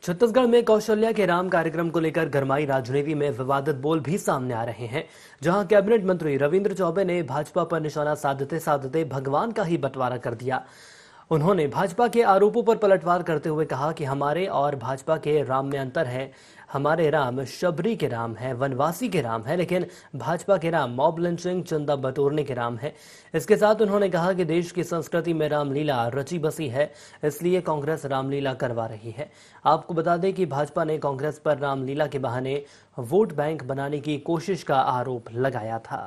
छत्तीसगढ़ में कौशल्या के राम कार्यक्रम को लेकर गरमाई राजनीति में विवादित बोल भी सामने आ रहे हैं। जहां कैबिनेट मंत्री रविंद्र चौबे ने भाजपा पर निशाना साधते साधते भगवान का ही बंटवारा कर दिया। उन्होंने भाजपा के आरोपों पर पलटवार करते हुए कहा कि हमारे और भाजपा के राम में अंतर है। हमारे राम शबरी के राम है, वनवासी के राम है, लेकिन भाजपा के राम मॉब लिंचिंग, चंदा बटोरने के राम है। इसके साथ उन्होंने कहा कि देश की संस्कृति में रामलीला रची बसी है, इसलिए कांग्रेस रामलीला करवा रही है। आपको बता दें कि भाजपा ने कांग्रेस पर रामलीला के बहाने वोट बैंक बनाने की कोशिश का आरोप लगाया था।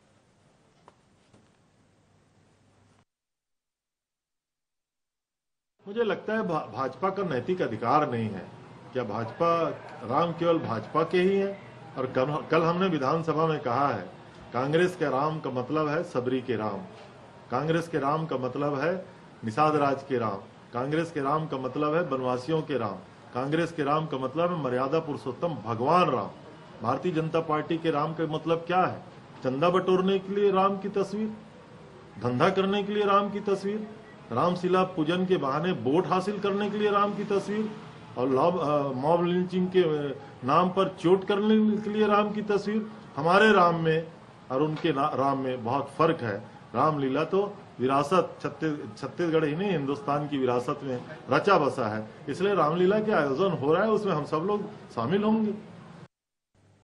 मुझे लगता है भाजपा का नैतिक अधिकार नहीं है। क्या भाजपा राम केवल भाजपा के ही है? और कल हमने विधानसभा में कहा है, कांग्रेस के राम का मतलब है सबरी के राम, कांग्रेस के राम का मतलब है निषाद राज के राम, कांग्रेस के राम का मतलब है वनवासियों के राम, कांग्रेस के राम का मतलब है मर्यादा पुरुषोत्तम भगवान राम। भारतीय जनता पार्टी के राम का मतलब क्या है? चंदा बटोरने के लिए राम की तस्वीर, धंधा करने के लिए राम की तस्वीर, रामशिला पूजन के बहाने वोट हासिल करने के लिए राम की तस्वीर, और मॉब लिंचिंग के नाम पर चोट करने के लिए राम की तस्वीर। हमारे राम में और उनके राम में बहुत फर्क है। रामलीला तो विरासत छत्तीसगढ़ ही नहीं, हिंदुस्तान की विरासत में रचा बसा है। इसलिए रामलीला के आयोजन हो रहा है, उसमें हम सब लोग शामिल होंगे।